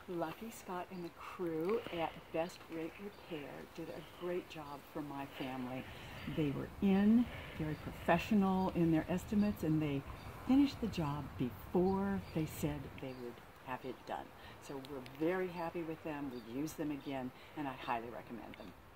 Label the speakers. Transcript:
Speaker 1: Lucky Scott and the crew at Best Rate Repair did a great job for my family. They were very professional in their estimates, and they finished the job before they said they would have it done. So we're very happy with them. We'd use them again, and I highly recommend them.